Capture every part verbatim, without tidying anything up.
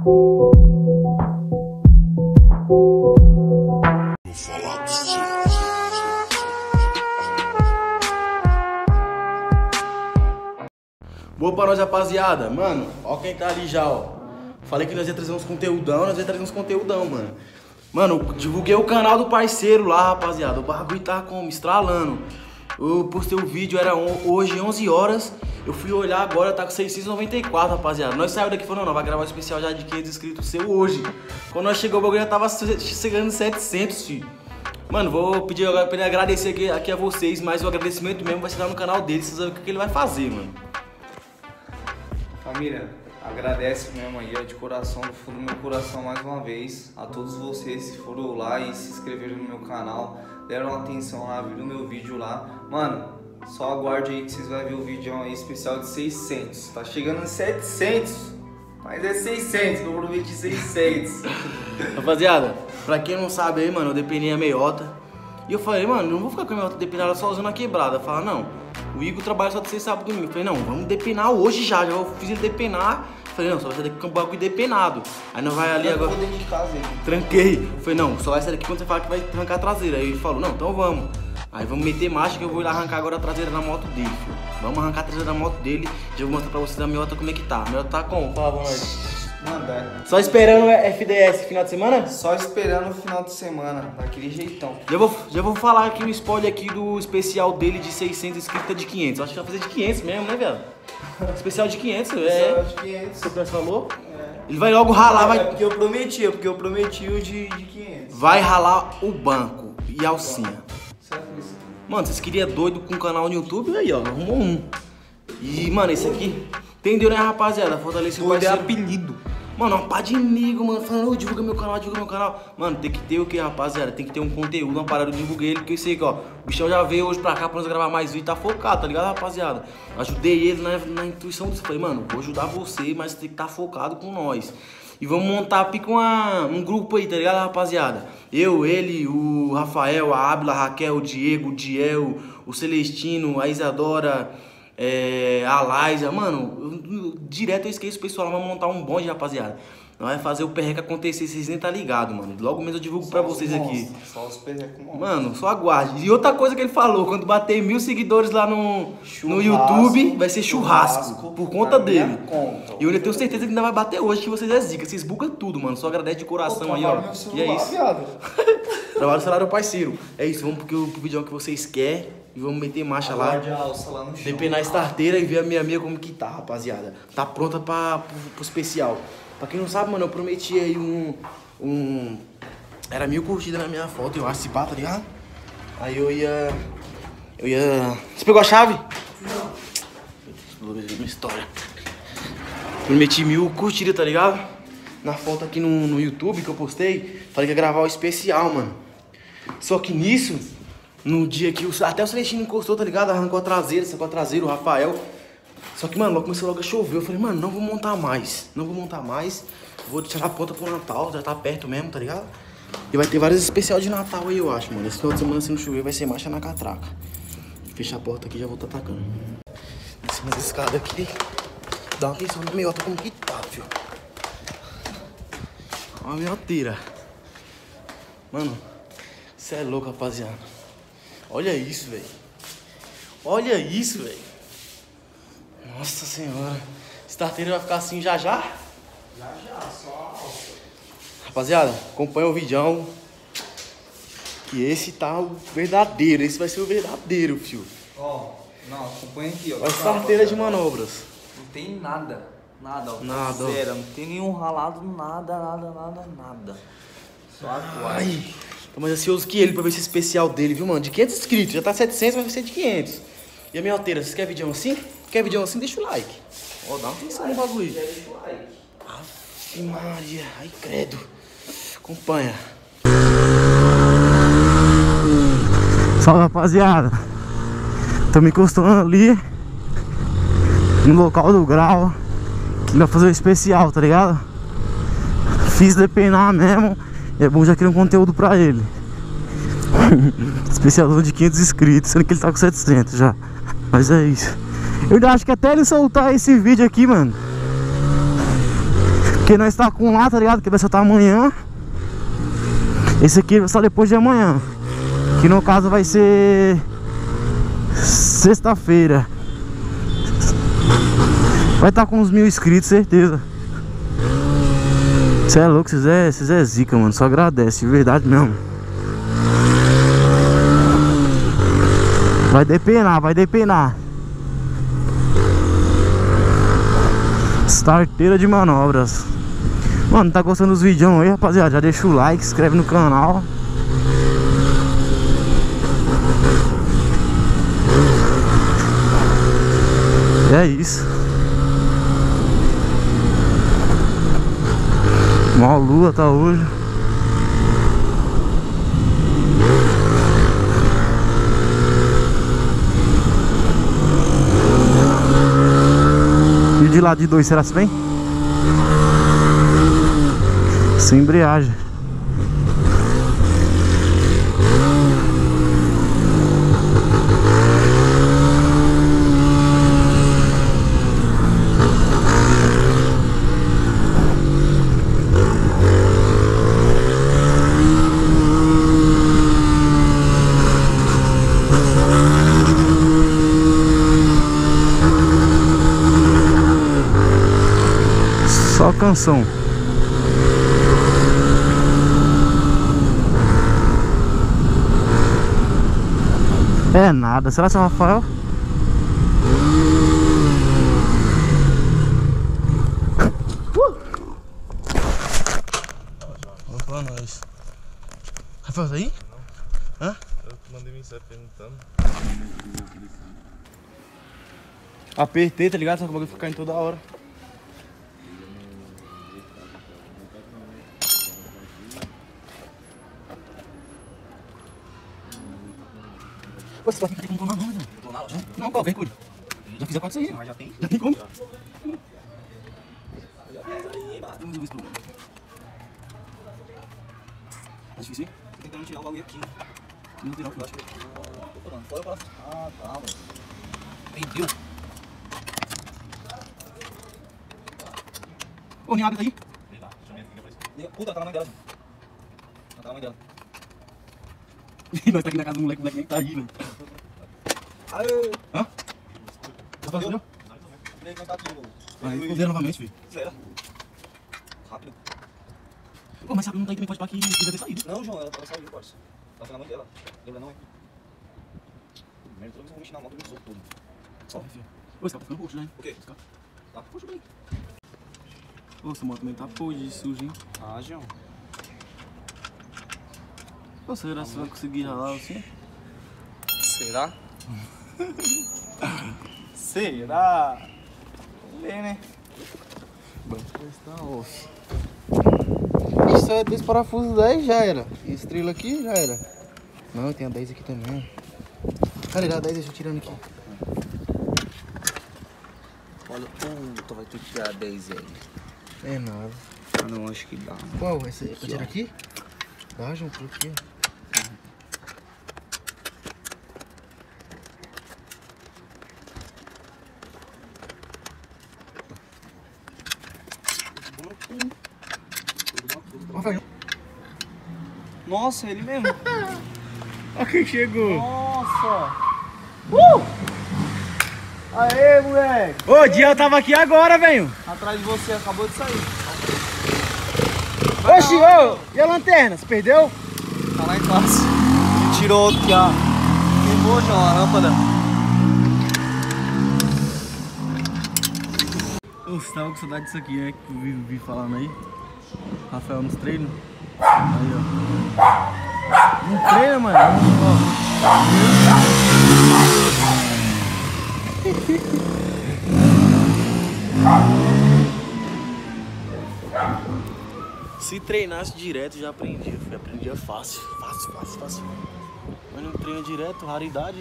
Boa pra nós, rapaziada. Mano, ó quem tá ali já, ó. Falei que nós ia trazer uns conteúdão, nós ia trazer uns conteúdão, mano. Mano, divulguei o canal do parceiro lá, rapaziada. O bagulho tá como? Estralando. Eu postei o vídeo, era hoje onze horas. Eu fui olhar agora, tá com seiscentos e noventa e quatro, rapaziada. Nós saímos daqui e falamos, não, vai gravar um especial já de quinhentos inscritos seu hoje. Quando nós chegou, o bagulho já tava chegando em setecentos, filho. Mano, vou pedir agora pra ele agradecer aqui, aqui a vocês, mas o agradecimento mesmo vai ser lá no canal dele. Vocês vão ver o que ele vai fazer, mano. Família, agradece mesmo aí, ó, de coração, do fundo do meu coração mais uma vez a todos vocês que foram lá e se inscreveram no meu canal, deram atenção lá, viram meu vídeo lá. Mano, só aguarde aí que vocês vão ver o vídeo aí especial de seiscentos. Tá chegando em setecentos, mas é seiscentos, que eu prometi seiscentos. Rapaziada, pra quem não sabe aí, mano, eu depenei a meiota. E eu falei, mano, não vou ficar com a meiota depinada sozinho na quebrada. Fala, não, o Igor trabalha só de sexta, sábado e domingo. Eu falei, não, vamos depenar hoje já. Já eu fiz ele depenar. Falei, não, só vai sair daqui com o bagulho depenado. Aí não vai ali agora. Dentro de casa, hein? Tranquei. Falei, não, só vai sair daqui quando você fala que vai arrancar a traseira. Aí ele falou, não, então vamos. Aí vamos meter marcha que eu vou ir lá arrancar agora a traseira da moto dele, filho. Vamos arrancar a traseira da moto dele. Já vou mostrar pra vocês a meiota como é que tá. A meiota tá como? Fala pra nós. Mandar. Só esperando o F D S final de semana? Só esperando o final de semana, daquele jeitão. Já vou, já vou falar aqui um spoiler aqui do especial dele de seiscentos inscritos de quinhentos. Acho que vai fazer de quinhentos mesmo, né, velho? Especial de quinhentos, é. Especial de quinhentos. Você falou? É. Ele vai logo ralar, é, vai. É porque eu prometi, é porque eu prometi o de, de quinhentos. Vai ralar o banco e a alcinha. Certo isso. Mano, vocês queriam doido com um canal no YouTube? Aí, ó, arrumou um. E, mano, esse aqui. Entendeu, né, rapaziada? Fortalece o parceiro. apelido. Mano, uma pá de nego, mano, falando, oh, divulga meu canal, divulga meu canal. Mano, tem que ter o que, rapaziada? Tem que ter um conteúdo, uma parada, eu divulguei ele, porque eu sei que, ó, o bichão já veio hoje pra cá pra nós gravar mais vídeo, tá focado, tá ligado, rapaziada? Ajudei ele na, na intuição disso, falei, mano, vou ajudar você, mas tem que estar tá focado com nós. E vamos montar pica uma, um grupo aí, tá ligado, rapaziada? Eu, ele, o Rafael, a Ábila, a Raquel, o Diego, o Diel, o Celestino, a Isadora... É, a Laísa, mano, eu, eu, direto eu esqueço o pessoal, vamos montar um bonde, rapaziada. Nós vai fazer o perreco acontecer, vocês nem tá ligado, mano. Logo mesmo eu divulgo só pra vocês aqui. Só os perrecos, mano, só aguarde. E outra coisa que ele falou, quando bater mil seguidores lá no, no YouTube, vai ser churrasco, churrasco por conta dele. Conta, e eu ainda tenho certeza que ainda vai bater hoje, que vocês é zica, vocês bugam tudo, mano. Só agradece de coração. Pô, aí, ó. Celular, e é isso. Trabalho do celular do parceiro. É isso, vamos pro, pro vídeo que vocês querem. E vamos meter marcha lá, lá no depenar a starteira e ver a minha amiga como que tá, rapaziada. Tá pronta pra, pro, pro especial. Pra quem não sabe, mano, eu prometi aí um... um era mil curtidas na minha foto, eu acho, se pá, tá ligado? Aí eu ia... Eu ia... Você pegou a chave? Não. Minha história. Prometi mil curtidas, tá ligado? Na foto aqui no, no YouTube que eu postei, falei que ia gravar o especial, mano. Só que nisso... No dia que o, até o Celestino encostou, tá ligado? Arrancou a traseira, sacou a traseira, o Rafael. Só que, mano, logo começou logo a chover. Eu falei, mano, não vou montar mais. Não vou montar mais. Vou tirar a ponta pro Natal, já tá perto mesmo, tá ligado? E vai ter vários especiais de Natal aí, eu acho, mano. Esse final de semana, se não chover, vai ser marcha na catraca. Fechar a porta aqui e já vou tá atacando. Em cima dessa escada aqui. Dá uma atenção na meiota como que tá, filho. Olha a meioteira. Mano, isso é louco, rapaziada. Olha isso, velho. Olha isso, velho. Nossa senhora. Starteira vai ficar assim já já? Já já, só. Rapaziada, acompanha o vídeo. Que esse tá o verdadeiro. Esse vai ser o verdadeiro, fio. Ó, não, acompanha aqui, ó. Olha a starteira de manobras. Não tem nada. Nada, ó. Nada, ó. Zero, não tem nenhum ralado, nada, nada, nada, nada. Só a Ai. Tô mais ansioso que ele pra ver esse especial dele, viu, mano? De quinhentos inscritos, já tá setecentos, vai ser de quinhentos. E a minha alteira, vocês querem vídeo assim? Quer vídeo assim? Deixa o like. Ó, dá uma atenção no bagulho. Deixa o like. Aff, Maria. Ai, credo. Acompanha. Salve, rapaziada. Tô me encostando ali no local do grau, que vai fazer o especial, tá ligado? Fiz depenar mesmo. E é bom já criar um conteúdo pra ele. Especialzão de quinhentos inscritos, sendo que ele tá com setecentos já. Mas é isso. Eu acho que até ele soltar esse vídeo aqui, mano, Porque nós tá com lá, tá ligado? Que vai soltar amanhã. Esse aqui só depois de amanhã. Que no caso vai ser sexta-feira. Vai estar tá com uns mil inscritos, certeza. Cê é louco, vocês é, vocês é zica, mano. Só agradece, de verdade mesmo. Vai depenar, vai depenar. Starteira de manobras. Mano, tá gostando dos vídeos aí, rapaziada? Já deixa o like, se inscreve no canal. E é isso. Mó lua tá hoje. E de lado de dois, será que vem? Sem embreagem. Só canção. É nada, será que é o Rafael? Uh! Vamos pra nós. Rafael, tá aí? Não. Hã? Eu mandei mensagem perguntando. Apertei, tá ligado? Só que o bagulho fica caindo toda hora. Pô, esse aqui tem como tomar não, né? Não, qual? Vem, cuide. Já fiz a quatro aí, mas já tem. Já tem como? Vamos resolver esse problema. Tá difícil, hein? Tô tentando tirar o bagulho aqui. Não tirar o que eu acho que... Fora pra... Ah, tá, mano. Entendeu? Ô, nem abre daí. Puta, tá na mãe dela. Tá na mãe dela. Nós tá aqui na casa do moleque, o moleque nem tá aí, velho. Aê! Hã? Tá fazendo? Aí, esconderam novamente, filho. Zero. Rápido. Pô, mas sabe, não tá aí também, pode parar que precisa ter saído. Não, João, ela tava saindo, parça. Tava na mãe dela. Lembra não, hein? Primeiro, toda vez que eu vou mexer na moto, eu me solto tudo. Só, filho. Ô, esse carro tá ficando roxo, né? O quê? Tá roxo bem. Ô, essa moto também tá podre de sujo, hein? Ah, João. Pô, será que você vai conseguir ralar assim? Será? Será? Vamos ver, né? Bom, tá off. Isso é desse parafuso dez, já era. Estrela aqui, já era. Não, tem a dez aqui também. Cara, a dez, deixa eu tirando aqui. Olha, puta, vai ter que tirar dez aí. É nada. Ah, não, acho que dá. Qual? Essa é pra tirar aqui? Dá, João, por aqui, ó. Nossa, ele mesmo. Olha quem chegou. Nossa. Uh! Aê, moleque. Ô, o Diel tava aqui agora, velho. Atrás de você, acabou de sair. Oxi, ô, e a lanterna? Você perdeu? Tá lá em classe. Ele tirou outro aqui, ó. Queimou, João, a lâmpada. Ô, você tava com saudade disso aqui, né? Que eu vi, vi falando aí. Rafael nos treinos. Aí, ó. Não treina, mano. Se treinasse direto, já aprendia. Aprendia fácil. Fácil, fácil, fácil. Mas não treina direto, raridade.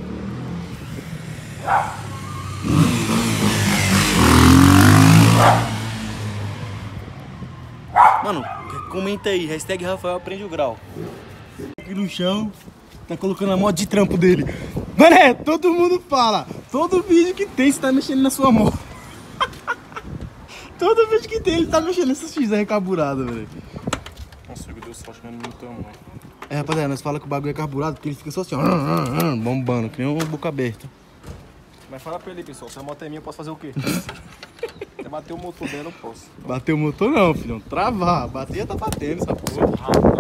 Mano, comenta aí, hashtag Rafael aprende o grau. Aqui no chão, tá colocando a moto de trampo dele. Mané, todo mundo fala, todo vídeo que tem, você tá mexendo na sua moto. Toda vez que tem, ele tá mexendo nessas X R carburado, velho. Nossa, meu Deus, sorte, não é muito tamanho. É, rapaziada, nós falamos que o bagulho é carburado porque ele fica só assim, ó, bombando, que nem uma boca aberta. Mas fala pra ele, pessoal, se a moto é minha, eu posso fazer o quê? Até bater o motor dela, eu posso. Bater o motor não, filhão. Travar. Bater tá batendo essa porra.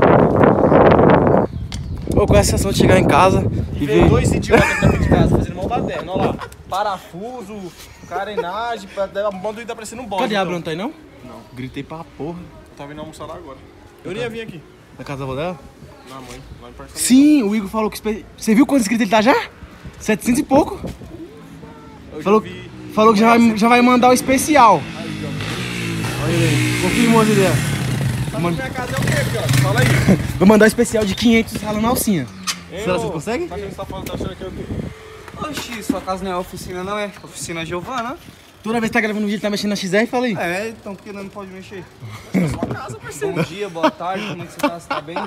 Pô, com essa sensação de chegar em casa e ver... dois idiotas aqui na frente de casa fazendo mão baterna, olha lá. Parafuso, carenagem, a banda tá parecendo um bode. Cadê a então. Bruna? Tá aí não? Não. Gritei pra porra. Eu tava indo almoçar lá agora. Eu nem ia vir aqui. Na casa da avó dela? Na mãe, lá em Parque São Sim, o Igor falou que... espe- Você viu quantos inscritos ele tá já? setecentos e pouco. Miguel. Eu Falou, já vi... falou que já vai, já vai mandar o especial. Olha aí, confirmou as ideias. Tá na minha casa é o quê, Pior? Fala aí. Vou mandar o especial de quinhentos ralando na alcinha. Ei, Será ô, que você consegue? Tá achando que você tá falando, tá achando que é o quê? Oxi, sua casa não é oficina, não é? Oficina Giovana? Toda vez que tá gravando um vídeo, ele tá mexendo na X R, fala aí. É, então por que não pode mexer? Sua casa, parceiro. Bom dia, boa tarde, como é que você tá? Você tá bem?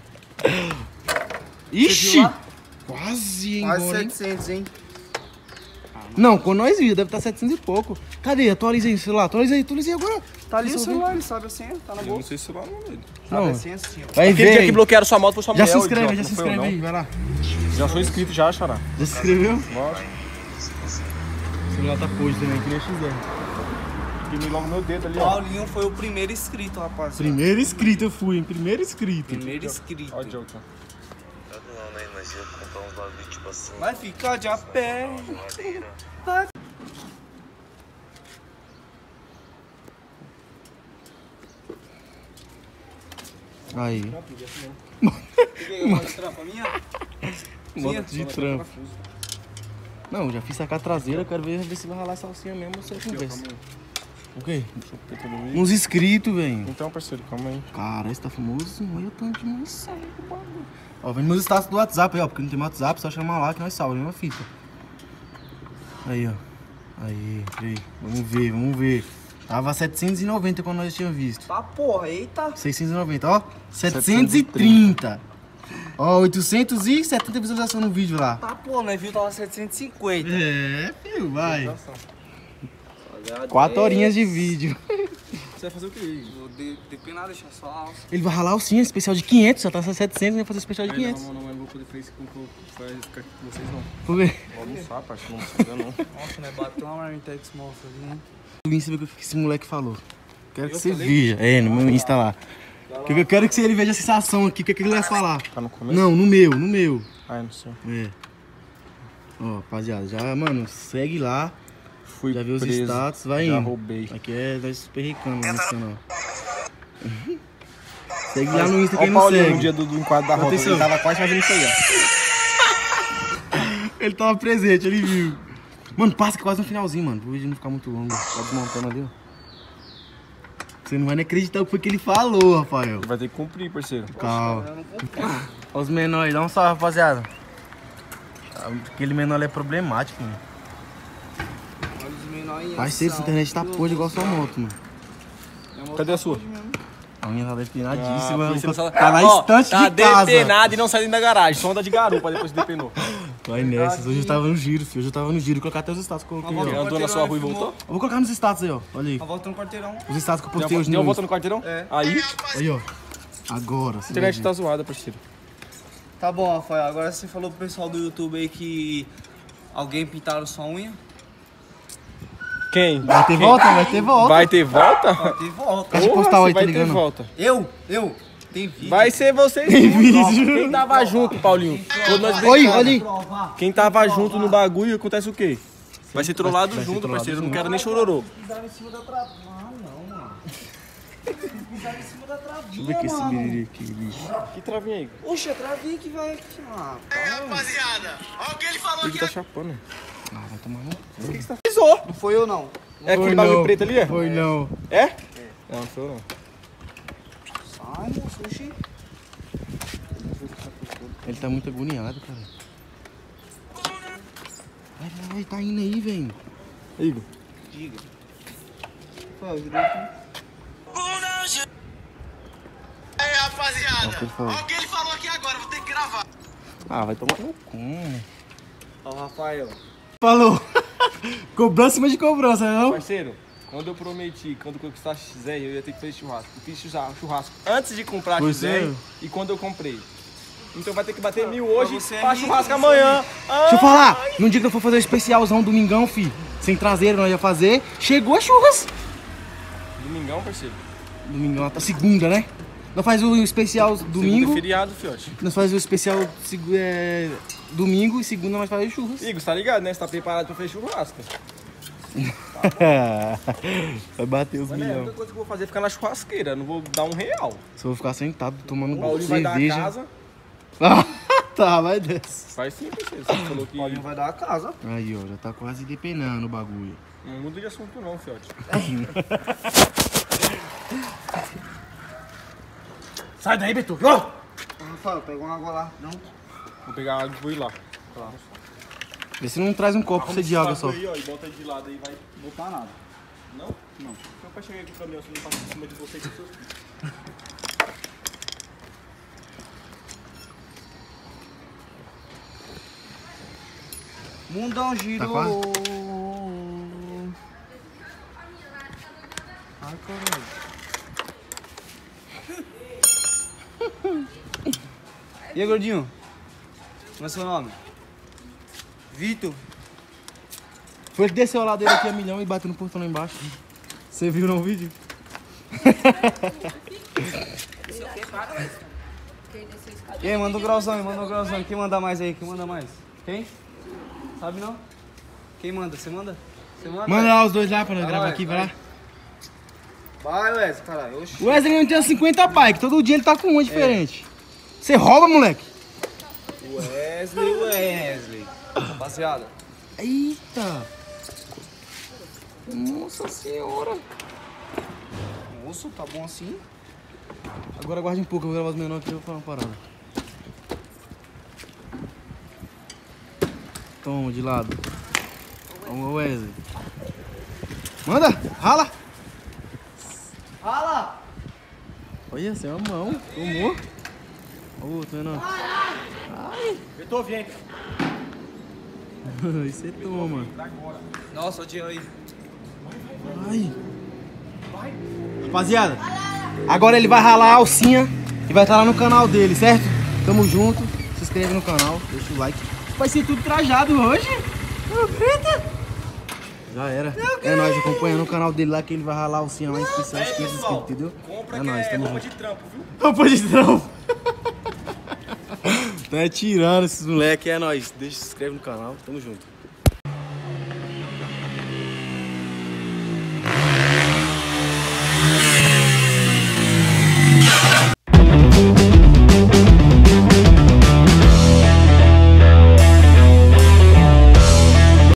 Ixi! viu lá? Quase, hein, Quase agora, hein? setecentos, hein? Não, quando nós vimos, deve estar setecentos e pouco. Cadê? Atualiza aí o celular. Atualiza aí, atualiza aí agora. Tá ali o Pessoal, celular, ele sabe a senha, tá na Eu não bolsa. sei se lá não, velho. Sabe Não. a senha assim, ó. Vai Aquele dia ver. que bloquearam sua moto foi sua Já mulher, se ô inscreve, idiota, já não se foi eu, inscreve não. aí, vai lá. Já sou inscrito já, Xará. Já se inscreveu? Lógico. O celular tá podre também, que nem a X R. Imprimi logo meu dedo ali, ó. Paulinho foi o primeiro inscrito, rapaz. Primeiro inscrito eu fui, hein? Primeiro inscrito. Primeiro inscrito. Ó o joke, ó. Não, né? Nós ia comprar uns bagulho tipo assim. Vai ficar de a pé. Madeira. Vai. Aí. Peguei uma trampa minha? Moto de trampo. Não, já fiz sacar a traseira, quero ver, ver se vai ralar essa alcinha mesmo ou se eu conversa. O quê? Uns inscritos, velho. Então, parceiro, calma aí. Cara, esse tá famoso. Olha o tanto de mensagem do bagulho. Ó, vem nos status do WhatsApp aí, ó. Porque não tem mais WhatsApp, só chamar lá que nós salva, mesma fita. Aí, ó. Aí, aí. Vamos ver, vamos ver. Tava setecentos e noventa quando nós tínhamos visto. Tá porra, eita. seiscentos e noventa, ó. setecentos e trinta. Ó, oitocentos e setenta visualizações no vídeo lá. Tá porra, nós viu, tava setecentos e cinquenta. É, filho, vai. Quatro horinhas de vídeo. Você vai fazer o quê? Vou de, depenar, deixar só a alça. Ele vai ralar o sim, especial de quinhentos, já tá setecentos, vai fazer especial de quinhentos. Não, não, não, eu não vou poder fazer isso com ficar aqui com vocês, não. Vou ver. Vou almoçar, parceiro, não precisa não. Nossa, né? Bateu uma Marmitex monstro ali, hein? No Insta ver o que esse moleque falou. Quero que Eu você falei? veja. É, no meu Insta lá. Que eu quero que você- ele veja a sensação aqui, o que, que ele vai falar. Tá no começo? Não, no meu, no meu. Ai, não sei. É. Ó, rapaziada, já, mano, segue lá. Fui Já viu os preso, status, vai já indo. roubei. Aqui é nós super ricando no canal. Segue lá no Insta Ó quem o não Paulinho segue. no dia do, do enquadro da roda, Atenção. ele tava quase fazendo isso aí, ó. Ele tava presente, ele viu. Mano, passa que quase no finalzinho, mano. Pro vídeo não ficar muito longo. Tá desmontando ali, ó. Você não vai nem acreditar o que foi que ele falou, Rafael. Vai ter que cumprir, parceiro. Calma. Olha os menores, dá um salve, rapaziada. Aquele menor ali é problemático, mano. Olha os menores. Parceiro, essa internet tá podre igual sua moto, mano. Cadê a sua? A minha tá Ah, definadíssima. por isso você não tá na Ó, estante tá de casa. depenado e não sai dentro da garagem, só anda de garupa depois que depenou. Vai nessas, hoje eu tava no giro, filho. Hoje eu tava no giro, vou colocar até os status que eu coloquei, Ele ó. andou na sua rua e voltou? Eu vou colocar nos status aí, ó. Olha aí. A volta no quarteirão. Os status que eu Deu, postei hoje deu no volta no quarteirão? É. Aí, Aí, ó. Agora, a você internet vai tá zoada, parceiro. Tá bom, Rafael. Agora você falou pro pessoal do YouTube aí que alguém pintaram sua unha. Quem? ver. Vai ter volta? Vai ter volta. Vai ter volta? Vai ter volta. Caixa Porra, postal aí, você vai tá ter ligando? volta. Eu? Eu? Tem vídeo. Vai ser vocês. Tem tudo, vídeo. ó. Quem tava junto, Paulinho? Quando nós Oi, brincamos, olha aí. Provar. Quem tava junto no bagulho, acontece o quê? Vai ser trollado vai ser junto, trollado parceiro. Eu não junto. quero nem chororô. Pisaram em cima da trava. Ah, não, mano. Pisaram em cima da travinha, Deixa eu ver que esse mano. biriri aqui, bicho. Que travinha aí? Oxe, a travinha que vai... Ah, Rapaziada, olha o que ele falou Ele tá chapando. Ah, vai tomar no... O que que você tá pisou? não foi eu, não. É aquele Foi bagulho não. preto ali, é? Foi não. É? Não, não foi eu não. Sai, moço, oxi. Ele tá muito agoniado, cara. Vai, vai, vai, tá indo aí, velho. Igor. Diga. Rafael, virou aqui. aí, rapaziada. Ó, o que ele falou. Olha o que ele falou aqui agora, vou ter que gravar. Ah, vai tomar no cu, mano. Ó, Rafael. Falou. Cobrança em cima de cobrança, não? Parceiro, Quando eu prometi, quando eu conquistasse X R, eu ia ter que fazer churrasco. Eu fiz churra- churrasco antes de comprar Pois X R é. e quando eu comprei. Então vai ter que bater mil hoje você é pra rico, churrasco você é amanhã. Deixa eu falar, no dia que eu for fazer o especialzão domingão, fi, sem traseiro, nós ia fazer, chegou as churras. Domingão, parceiro. Domingão, tá segunda, né? Nós faz o especial Segunda domingo, é feriado, fiote. nós faz o especial segu- é, domingo e segunda nós faz churras. Igor, você tá ligado, né? Você tá preparado pra fazer churrasco. Vai bater os Mas é, a única milhões. coisa que eu vou fazer é ficar na churrasqueira, não vou dar um real. Só vou ficar sentado tomando O Paulinho vai dar a cerveja. casa. Ah, tá, vai dessa. Faz sim, parceiro. Você falou que Paulinho vai dar a casa. Aí, ó, já tá quase depenando o bagulho. não muda de assunto não, fiote. Sai daí, Beto. Rafael, pega uma água lá. Não. Vou pegar água e vou ir lá. Vê se não traz um copo pra você de água só. Aí, ó, e bota aí de lado aí, vai. Botar nada. Não? Não. Meu pai chegar aqui com o caminhão, você não passa em cima de você e dos seus filhos. Mundão girou. Tá quase? Ai, caralho. E aí, gordinho? Como é seu nome? Vitor. Foi ele que desceu a ladeira aqui a milhão e bateu no portão lá embaixo. Você viu no vídeo? E aí, manda um grauzão aí, manda um grauzão. Quem manda mais aí? Quem manda mais? Quem? Sabe não? Quem manda? Você manda? Você manda? Manda lá os dois lá pra nós Vai gravar lá, aqui, vai. vai lá. Vai, Wesley, caralho. Oxi. O Wesley não tem cinquenta bike, todo dia ele tá com uma diferente. Você rouba, moleque? Wesley, Wesley. Rapaziada. Eita! Nossa senhora! Moço, tá bom assim? Agora guarde um pouco, eu vou gravar os menores aqui e vou falar uma parada. Toma, de lado. Vamos, Wesley. Manda! Rala! Fala! Olha, você é uma mão. Tomou. Ó o outro, menor. Eu tô vendo. Aí você toma. Nossa, o dia aí. Ai. Rapaziada, agora ele vai ralar a alcinha e vai estar lá no canal dele, certo? Tamo junto. Se inscreve no canal, deixa o like. Vai ser tudo trajado hoje. Já era. É nóis, acompanhando o canal dele lá que ele vai ralar a alcinha lá em especial, quinze inscritos, entendeu? Compra É que nóis, é tamo roupa junto. de trampo, viu? Roupa de trampo. Tá tirando esses moleques, é nóis. Deixa, se inscreve no canal, tamo junto.